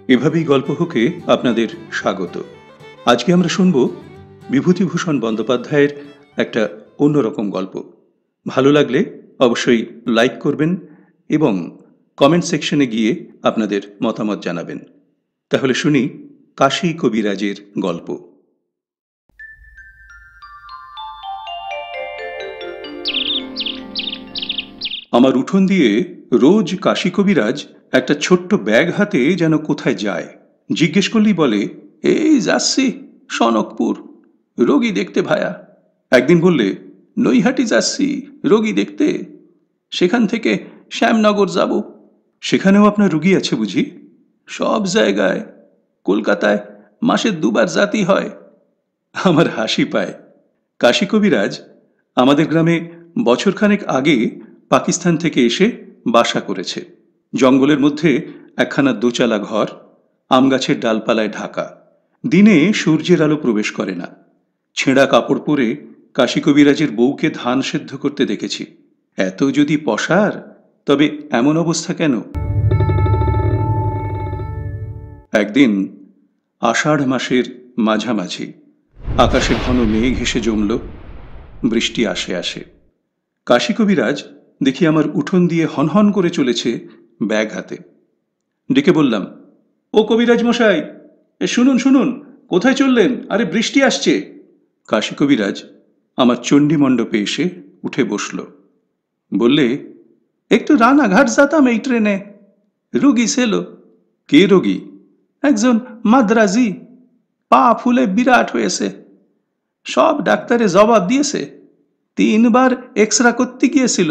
এভাবেই গল্পহুকে আপনাদের স্বাগত। আজকে আমরা শুনব বিভূতিভূষণ বন্দ্যোপাধ্যায়ের একটা অন্যরকম গল্প। ভালো লাগলে অবশ্যই লাইক করবেন এবং কমেন্ট সেকশনে গিয়ে আপনাদের মতামত জানাবেন। তাহলে শুনি কাশী কবিরাজের গল্প। আমার উঠোন দিয়ে রোজ কাশী কবিরাজ একটা ছোট্ট ব্যাগ হাতে যেন কোথায় যায়। জিজ্ঞেস করলেই বলে, এই যাচ্ছি সনকপুর, রোগী দেখতে ভায়া। একদিন বললে, নৈহাটি যাচ্ছি রোগী দেখতে, সেখান থেকে শ্যামনগর যাব। সেখানেও আপনার রুগী আছে বুঝি? সব জায়গায়। কলকাতায় মাসে 2বার জাতি হয়। আমার হাসি পায়। কাশী কবিরাজ আমাদের গ্রামে বছরখানেক আগে পাকিস্তান থেকে এসে বাসা করেছে। জঙ্গলের মধ্যে একখানা দোচালা ঘর, আম গাছের ডালপালায় ঢাকা। দিনে সূর্যের আলো প্রবেশ করে না। ছেঁড়া কাপড় পরে কাশী কবিরাজের বউকে ধান সেদ্ধ করতে দেখেছি। এত যদি পসার, তবে এমন অবস্থা কেন? একদিন আষাঢ় মাসের মাঝামাঝি আকাশে ঘন মেঘ এসে জমল। বৃষ্টি আসে আসে। কাশী কবিরাজ দেখি আমার উঠোন দিয়ে হনহন করে চলেছে ব্যাগ হাতে। ডেকে বললাম, ও কবিরাজ মশাই, শুনুন শুনুন, কোথায় চললেন? আরে বৃষ্টি আসছে। কাশী কবিরাজ আমার চণ্ডী মণ্ডপে এসে উঠে বসল। বললে, একটু রানাঘাট যেতাম এই ট্রেনে, রুগী ছিল। কে রোগী? একজন মাদ্রাজি, পা ফুলে বিরাট হয়েছে। সব ডাক্তারে জবাব দিয়েছে, 3বার এক্সরা করতে গিয়েছিল।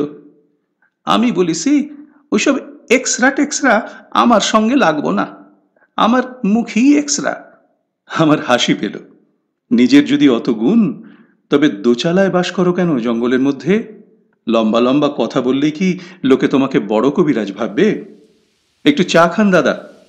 আমি বলেছি, ওইসব এক্সরা টেক্সরা আমার সঙ্গে লাগবো না, আমার মুখেই এক্সরা। আমার হাসি পেল। নিজের যদি অত গুণ, তবে দোচালায় বাস করো কেন জঙ্গলের মধ্যে? লম্বা লম্বা কথা বললেই কি লোকে তোমাকে বড় কবিরাজ ভাববে? একটু চা খান দাদা।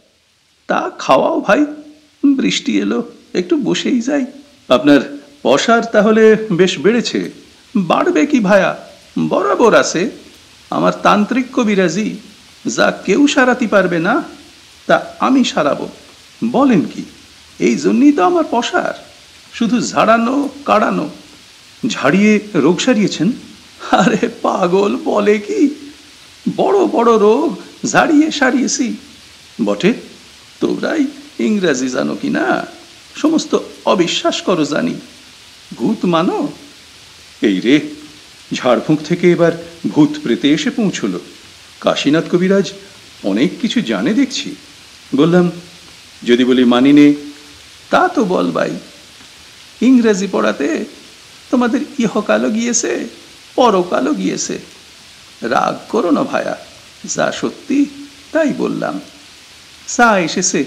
তা খাওয়াও ভাই, বৃষ্টি এলো, একটু বসেই যাই। আপনার পসার তাহলে বেশ বেড়েছে। বাড়বে কি ভায়া, বরাবর আছে। আমার তান্ত্রিক কবিরাজি, যা কেউ সারাতে পারবে না তা আমি সারাবো। বলেন কি? এই জন্যই তো আমার পসার, শুধু ঝাড়ানো কাড়ানো। ঝাড়িয়ে রোগ সারিয়েছেন? আরে পাগল বলে কি, বড় বড় রোগ ঝাড়িয়ে সারিয়েছি। বটে, তোমরাই ইংরাজি জানো কি না, সমস্ত অবিশ্বাস করো জানি, ভূত মানো। এই রে, ঝাড়ফুঁক থেকে এবার ভূত প্রেতে এসে পৌঁছল। কাশীনাথ কবিরাজ অনেক কিছু জানে দেখছি। বললাম, যদি বলি মানি নে, তা তো বল ভাই। ইংরেজি পড়াতে তোমাদের ইহকালও গিয়েছে, পরকালও গিয়েছে। রাগ করো না ভায়া, যা সত্যি তাই বললাম। চা এসেছে,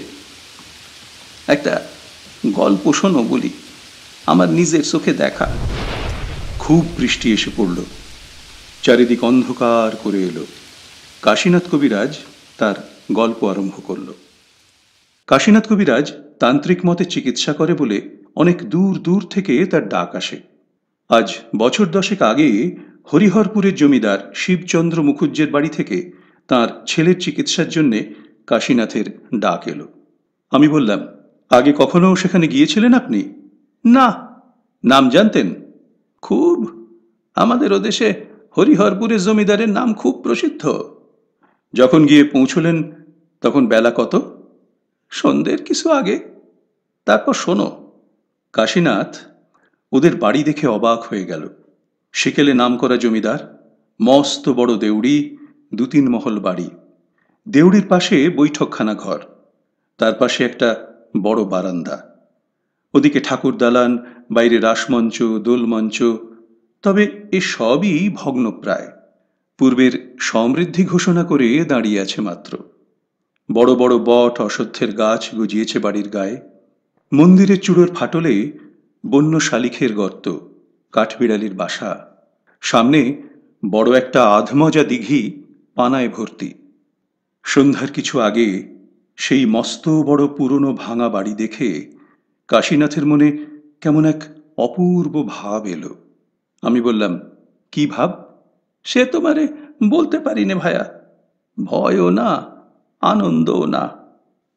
একটা গল্প শোনো বলি, আমার নিজের চোখে দেখা। খুব বৃষ্টি এসে পড়ল, চারিদিক অন্ধকার করে এলো। কাশীনাথ কবিরাজ তার গল্প আরম্ভ করল। কাশীনাথ কবিরাজ তান্ত্রিক মতে চিকিৎসা করে বলে অনেক দূর দূর থেকে তার ডাক আসে। আজ বছর 10 আগে হরিহরপুরের জমিদার শিবচন্দ্র মুখুজ্জের বাড়ি থেকে তার ছেলের চিকিৎসার জন্যে কাশীনাথের ডাক এলো। আমি বললাম, আগে কখনো সেখানে গিয়েছিলেন আপনি? না। নাম জানতেন? খুব। আমাদের ওদেশে হরিহরপুরের জমিদারের নাম খুব প্রসিদ্ধ। যখন গিয়ে পৌঁছলেন তখন বেলা কত? সন্ধ্যের কিছু আগে। তারপর শোনো। কাশীনাথ ওদের বাড়ি দেখে অবাক হয়ে গেল। সেকেলে নামকরা জমিদার, মস্ত বড় দেউড়ি, 2-3 মহল বাড়ি। দেউড়ির পাশে বৈঠকখানা ঘর, তার পাশে একটা বড় বারান্দা। ওদিকে ঠাকুর দালান, বাইরে রাসমঞ্চ, দোলমঞ্চ। তবে এ সবই ভগ্নপ্রায়, পূর্বের সমৃদ্ধি ঘোষণা করে দাঁড়িয়ে আছে মাত্র। বড় বড় বট অশ্বত্থের গাছ গজিয়েছে বাড়ির গায়ে। মন্দিরের চূড়োর ফাটলে বন্য শালিখের গর্ত, কাঠবিড়ালির বাসা। সামনে বড় একটা আধমজা দিঘি, পানায় ভর্তি। সন্ধ্যার কিছু আগে সেই মস্ত বড় পুরনো ভাঙা বাড়ি দেখে কাশীনাথের মনে কেমন এক অপূর্ব ভাব এলো। আমি বললাম, কি ভাব? সে তোমারে বলতে পারি নে ভায়া। ভয়ও না, আনন্দও না।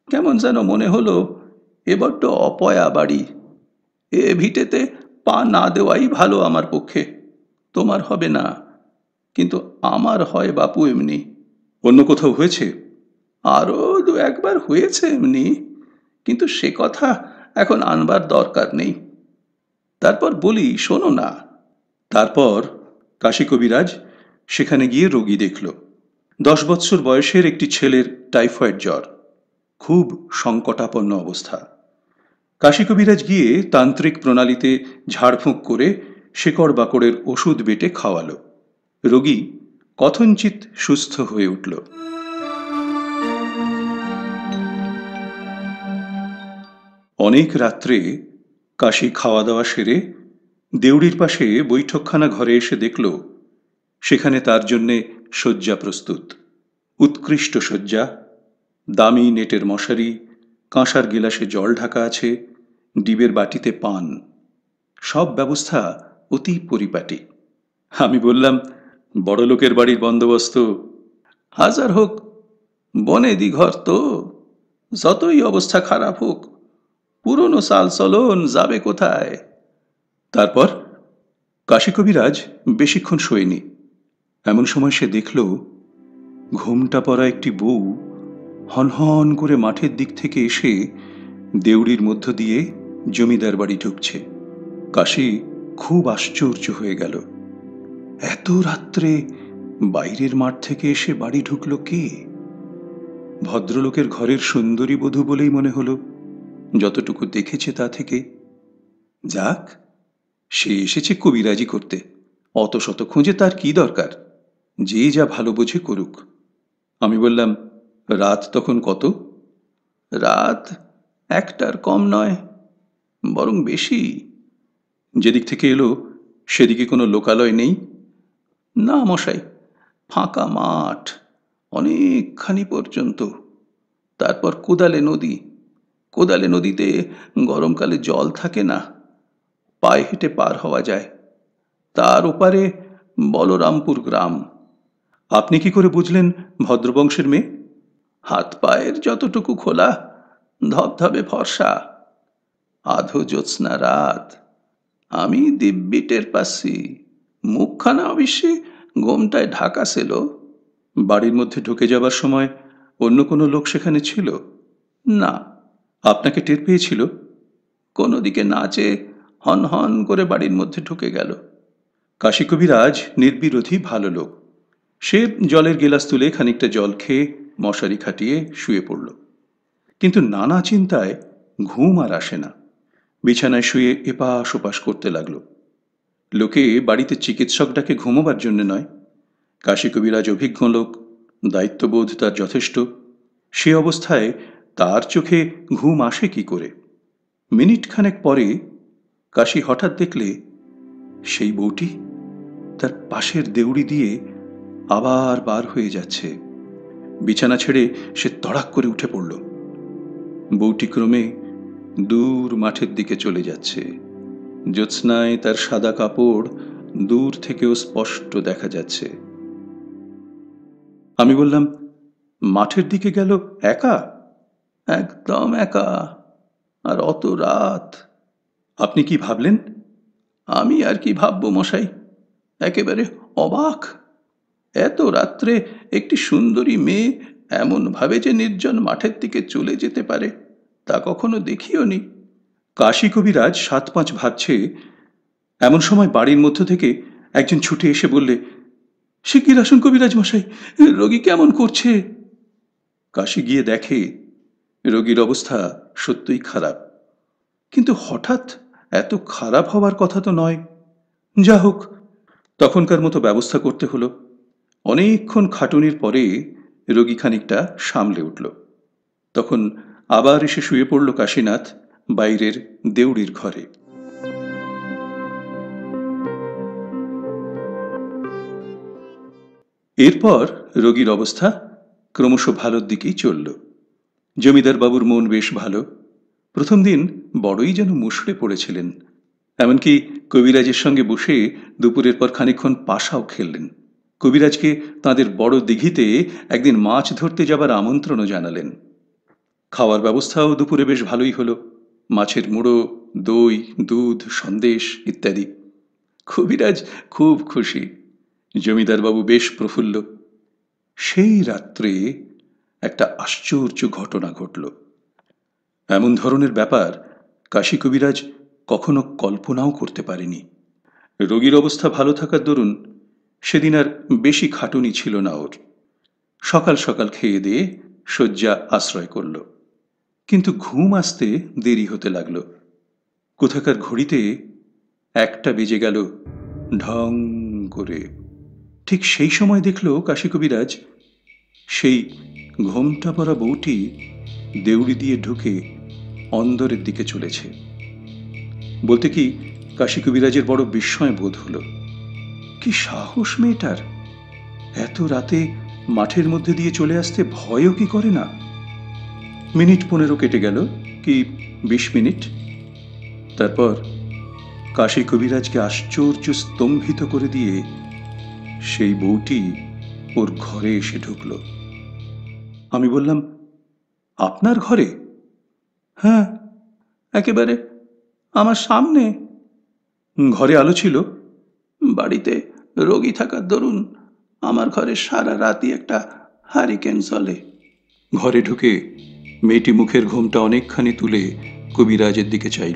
কেমন যেন মনে হলো এ বড্ড অপয়া বাড়ি, এ ভিটেতে পা না দেওয়াই ভালো আমার পক্ষে। তোমার হবে না, কিন্তু আমার হয় বাপু এমনি। অন্য কোথাও হয়েছে? আরও দু একবার হয়েছে এমনি, কিন্তু সে কথা এখন আনবার দরকার নেই। তারপর বলি, শোনো না। তারপর কাশী কবিরাজ সেখানে গিয়ে রোগী দেখল। 10 বৎসর বয়সের একটি ছেলের টাইফয়েড জ্বর, খুব সংকটাপন্ন অবস্থা। কাশী কবিরাজ গিয়ে তান্ত্রিক প্রণালীতে ঝাড়ফুঁক করে শেকড় বাকড়ের ওষুধ বেটে খাওয়ালো। রোগী কথঞ্চিত সুস্থ হয়ে উঠল। অনেক রাত্রে কাশী খাওয়া দাওয়া সেরে দেউড়ির পাশে বৈঠকখানা ঘরে এসে দেখল সেখানে তার জন্যে শয্যা প্রস্তুত। উৎকৃষ্ট শয্যা, দামি নেটের মশারি, কাঁসার গিলাসে জল ঢাকা আছে, ডিবের বাটিতে পান, সব ব্যবস্থা অতি পরিপাটি। আমি বললাম, বড়লোকের বাড়ির বন্দোবস্ত। হাজার হোক বনেদি ঘর তো, যতই অবস্থা খারাপ হোক পুরনো সাল চলন যাবে কোথায়। তারপর কাশী কবিরাজ বেশিক্ষণ শোয়নি। এমন সময় সে দেখল ঘোমটা পরা একটি বউ হনহন করে মাঠের দিক থেকে এসে দেউড়ির মধ্য দিয়ে জমিদার বাড়ি ঢুকছে। কাশী খুব আশ্চর্য হয়ে গেল। এত রাত্রে বাইরের মাঠ থেকে এসে বাড়ি ঢুকলো কে? ভদ্রলোকের ঘরের সুন্দরী বধূ বলেই মনে হলো, যতটুকু দেখেছে তা থেকে। যাক, সে এসেছে কবিরাজি করতে, অত শত খুঁজে তার কি দরকার? যে যা ভালো বোঝে করুক। আমি বললাম, রাত তখন কত? রাত 1টার কম নয়, বরং বেশি। যেদিক থেকে এলো সেদিকে কোনো লোকালয় নেই? না মশাই, ফাঁকা মাঠ অনেকখানি পর্যন্ত। তারপর কোদালে নদী। কোদালে নদীতে গরমকালে জল থাকে না, পায়ে হেঁটে পার হওয়া যায়। তার ওপারে বলরামপুর গ্রাম। আপনি কি করে বুঝলেন ভদ্রবংশের মেয়ে? হাত পায়ের যতটুকু খোলা, ধবধবে ফর্সা, আধো জ্যোৎস্না রাত। আমি দিব্যি টের পাচ্ছি। মুখখানা অবশ্যই গোমটায় ঢাকা ছিল। বাড়ির মধ্যে ঢুকে যাবার সময় অন্য কোনো লোক সেখানে ছিল না? আপনাকে টের পেয়েছিল? কোনো দিকে না চেয়ে হন হন করে বাড়ির মধ্যে ঢুকে গেল। কাশী কবিরাজ নির্বিরোধী ভালো লোক। সে জলের গেলাস তুলে খানিকটা জল খেয়ে মশারি খাটিয়ে শুয়ে পড়ল। কিন্তু নানা চিন্তায় ঘুম আর আসে না। বিছানায় শুয়ে এপাশ ওপাশ করতে লাগলো। লোকে বাড়িতে চিকিৎসক ডাকে ঘুমোবার জন্য নয়। কাশী কবিরাজ অভিজ্ঞ লোক, দায়িত্ববোধ তার যথেষ্ট। সে অবস্থায় তার চোখে ঘুম আসে কি করে? মিনিট খানেক পরে কাশী হঠাৎ দেখলে সেই বউটি তার পাশের দেউড়ি দিয়ে আবার বার হয়ে যাচ্ছে। বিছানা ছেড়ে সে তড়াক করে উঠে পড়ল। বউটি ক্রমে দূর মাঠের দিকে চলে যাচ্ছে। জ্যোৎস্নায় তার সাদা কাপড় দূর থেকেও স্পষ্ট দেখা যাচ্ছে। আমি বললাম, মাঠের দিকে গেল একা? একদম একা, আর অত রাত। আপনি কি ভাবলেন? আমি আর কি ভাববো মশাই, একেবারে অবাক। এত রাত্রে একটি সুন্দরী মেয়ে এমন ভাবে যে নির্জন মাঠের দিকে চলে যেতে পারে, তা কখনো দেখিওনি। কাশী কবিরাজ 7-5 ভাবছে, এমন সময় বাড়ির মধ্য থেকে একজন ছুটে এসে বললে, শিগগির আসুন কবিরাজ মশাই, রোগী কেমন করছে। কাশী গিয়ে দেখে রোগীর অবস্থা সত্যই খারাপ, কিন্তু হঠাৎ এত খারাপ হওয়ার কথা তো নয়। যা হোক, তখনকার মতো ব্যবস্থা করতে হলো। অনেকক্ষণ খাটুনির পরে রোগী খানিকটা সামলে উঠল। তখন আবার এসে শুয়ে পড়ল কাশীনাথ বাইরের দেউড়ির ঘরে। এরপর রোগীর অবস্থা ক্রমশ ভালোর দিকেই চলল। জমিদার বাবুর মন বেশ ভালো। প্রথম দিন বড়ই যেন মুষড়ে পড়েছিলেন। এমনকি কবিরাজের সঙ্গে বসে দুপুরের পর খানিকক্ষণ পাশাও খেললেন। কবিরাজকে তাঁদের বড় দিঘিতে একদিন মাছ ধরতে যাবার আমন্ত্রণও জানালেন। খাওয়ার ব্যবস্থাও দুপুরে বেশ ভালোই হলো। মাছের মুড়ো, দই, দুধ, সন্দেশ ইত্যাদি। কবিরাজ খুব খুশি, জমিদারবাবু বেশ প্রফুল্ল। সেই রাত্রে একটা আশ্চর্য ঘটনা ঘটল। এমন ধরনের ব্যাপার কাশী কবিরাজ কখনো কল্পনাও করতে পারেনি। রোগীর অবস্থা ভালো থাকার দরুন সেদিন আর বেশি খাটুনি ছিল না ওর। সকাল সকাল খেয়ে দিয়ে শয্যা আশ্রয় করল, কিন্তু ঘুম আসতে দেরি হতে লাগলো। কোথাকার ঘড়িতে 1টা বেজে গেল ঢং করে। ঠিক সেই সময় দেখল কাশী কবিরাজ সেই ঘোমটা পরা বউটি দেউড়ি দিয়ে ঢুকে অন্দরের দিকে চলেছে। বলতে কি, কাশী কবিরাজের বড় বিস্ময় বোধ হলো। কি সাহস মেয়েটার! এত রাতে মাঠের মধ্যে দিয়ে চলে আসতে ভয়ও কি করে না? মিনিট 15 কেটে গেল, কি 20 মিনিট। তারপর কাশী কবিরাজকে আশ্চর্য স্তম্ভিত করে দিয়ে সেই বউটি ওর ঘরে এসে ঢুকল। আমি বললাম, আপনার ঘরে? হ্যাঁ, একেবারে আমার সামনে। ঘরে আলো ছিল। বাড়িতে রোগী থাকার দরুন আমার ঘরে সারা রাতই একটা হারিকেন চলে। ঘরে ঢুকে মেয়েটি মুখের ঘোমটা অনেকখানি তুলে কবিরাজের দিকে চাইল।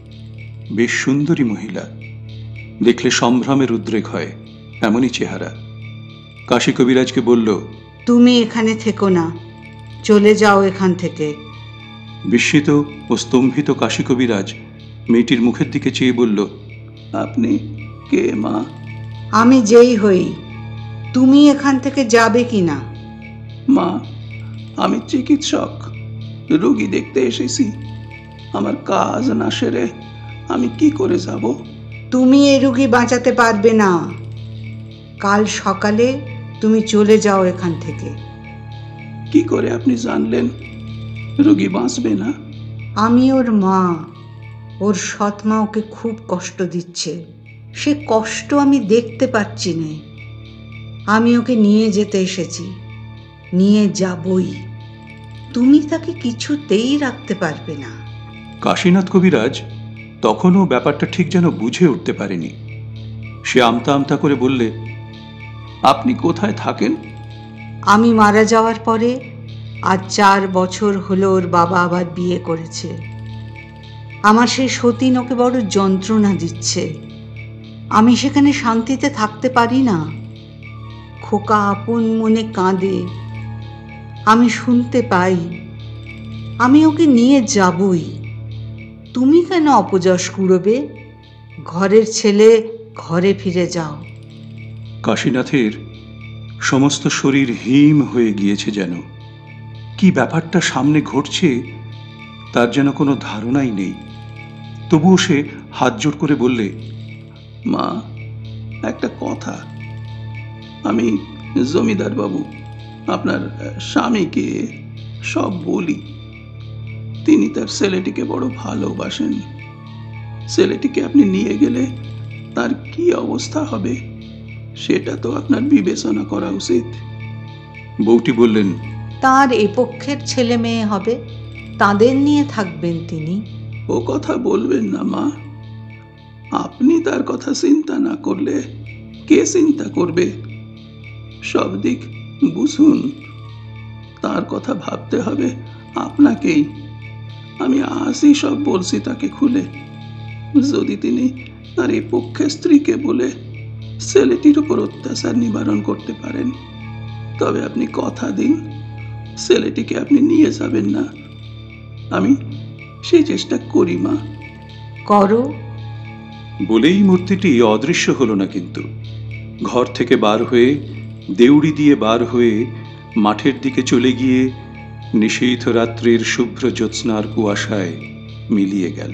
বেশ সুন্দরী মহিলা, দেখলে সম্ভ্রমের উদ্রেক হয়, এমনই চেহারা। কাশী কবিরাজকে বলল, তুমি এখানে থেকো না, চলে যাও এখান থেকে। বিস্মিত ও স্তম্ভিত কাশী কবিরাজ মেয়েটির মুখের দিকে চেয়ে বলল, আপনি কে মা? আমি যেই হই, তুমি এখান থেকে যাবে কি না? মা, আমি চিকিৎসক, রোগী দেখতে এসেছি। আমার কাজ না সেরে আমি কি করে যাব? তুমি এই রোগী বাঁচাতে পারবে না। কাল সকালে তুমি চলে যাও এখান থেকে। কি করে আপনি জানলেন রোগী বাঁচবে না? আমি ওর মা। ওর সৎ মা ওকে খুব কষ্ট দিচ্ছে। সে কষ্ট আমি দেখতে পাচ্ছি না। আমি ওকে নিয়ে যেতে এসেছি, নিয়ে যাবই। তুমি তাকে কিছুতেই রাখতে পারবে না। কাশীনাথ কবিরাজ তখনও ব্যাপারটা ঠিক যেন বুঝে উঠতে পারেনি। সে আমতা আমতা করে বললে, আপনি কোথায় থাকেন? আমি মারা যাওয়ার পরে আজ 4 বছর হলো ওর বাবা আবার বিয়ে করেছে। আমার সেই সতীন ওকে বড় যন্ত্রণা দিচ্ছে। আমি সেখানে শান্তিতে থাকতে পারি না। খোকা আপন মনে কাঁদে, আমি শুনতে পাই। আমি ওকে নিয়ে যাবই। তুমি কেন অপযশ কুড়োবে? ঘরের ছেলে ঘরে ফিরে যাও। কাশীনাথের সমস্ত শরীর হিম হয়ে গিয়েছে যেন। কি ব্যাপারটা সামনে ঘটছে তার যেন কোনো ধারণাই নেই। তবুও সে হাত জোড় করে বললে, মা, একটা কথা। আমি জমিদার বাবু, আপনার স্বামীকে সব বলি। তিনি তার ছেলেটিকে বড় ভালোবাসেন। ছেলেটিকে আপনি নিয়ে গেলে তার কি অবস্থা হবে সেটা তো আপনার বিবেচনা করা উচিত। বউটি বললেন, তার এ পক্ষের ছেলে মেয়ে হবে, তাদের নিয়ে থাকবেন তিনি। ও কথা বলবেন না মা। আপনি তার কথা চিন্তা না করলে কে চিন্তা করবে? সব দিক বুঝুন, তার কথা ভাবতে হবে আপনাকেই। আমি আজই সব বলছি তাকে খুলে। যদি তিনি তার এই পক্ষে স্ত্রীকে বলে ছেলেটির উপর অত্যাচার নিবারণ করতে পারেন, তবে আপনি কথা দিন ছেলেটিকে আপনি নিয়ে যাবেন না। আমি সেই চেষ্টা করি মা। করো। বলেই মূর্তিটি অদৃশ্য হলো না, কিন্তু ঘর থেকে বার হয়ে, দেউড়ি দিয়ে বার হয়ে মাঠের দিকে চলে গিয়ে নিশীথ রাত্রির শুভ্র জ্যোৎস্নার কুয়াশায় মিলিয়ে গেল।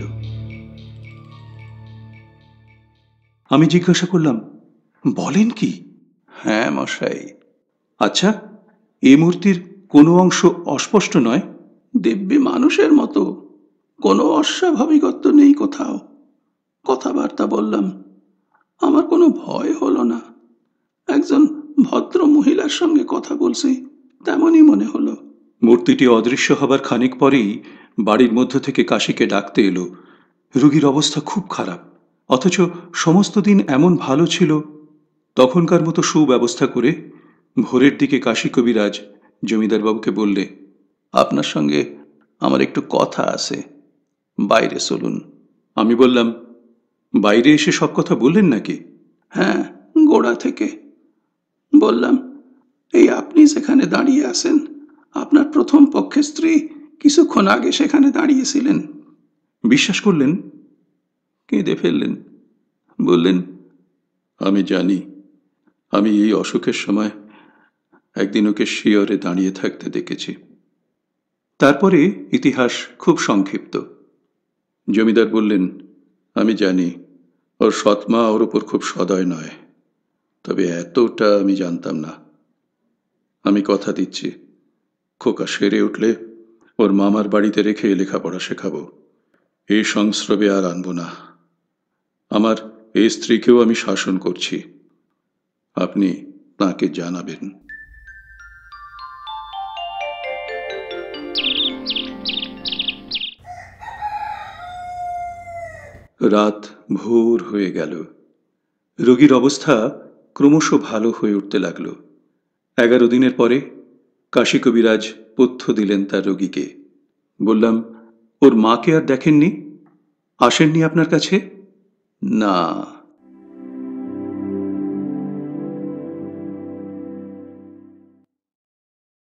আমি জিজ্ঞাসা করলাম, বলেন কি? হ্যাঁ মশাই। আচ্ছা, এই মূর্তির কোনো অংশ অস্পষ্ট নয়? দিব্যি মানুষের মতো, কোনো অস্বাভাবিকত্ব নেই কোথাও। কথাবার্তা বললাম, আমার কোনো ভয় হলো না। একজন ভদ্র মহিলার সঙ্গে কথা বলছি তেমনই মনে হলো। মূর্তিটি অদৃশ্য হবার খানিক পরেই বাড়ির মধ্য থেকে কাশিকে ডাকতে এলো। রোগীর অবস্থা খুব খারাপ, অথচ সমস্ত দিন এমন ভালো ছিল। তখনকার মতো সুব্যবস্থা করে ভোরের দিকে কাশী কবিরাজ জমিদারবাবুকে বললে, আপনার সঙ্গে আমার একটু কথা আছে, বাইরে চলুন। আমি বললাম, বাইরে এসে সব কথা বললেন নাকি? হ্যাঁ, গোড়া থেকে বললাম। এই আপনি যেখানে দাঁড়িয়ে আছেন, আপনার প্রথম পক্ষের স্ত্রী কিছুক্ষণ আগে সেখানে দাঁড়িয়েছিলেন। বিশ্বাস করলেন, কেঁদে ফেললেন। বললেন, আমি জানি, আমি এই অসুখের সময় একদিন ওকে শিয়রে দাঁড়িয়ে থাকতে দেখেছি। তারপরে ইতিহাস খুব সংক্ষিপ্ত। জমিদার বললেন, আমি জানি ওর সৎমা ওর ওপর খুব সদয় নয়, তবে এতটা আমি জানতাম না। আমি কথা দিচ্ছি, খোকা সেরে উঠলে ওর মামার বাড়িতে রেখে লেখাপড়া শেখাবো। এই সংস্রবে আর আনবো না। আমার এই স্ত্রীকেও আমি শাসন করছি, আপনি তাকে জানাবেন। রাত ভোর হয়ে গেল। রোগীর অবস্থা ক্রমশ ভালো হয়ে উঠতে লাগল। 11 দিনের পরে কাশী কবিরাজ পথ্য দিলেন তার রোগীকে। বললাম, ওর মাকে আর দেখেননি? আসেননি আপনার কাছে? না।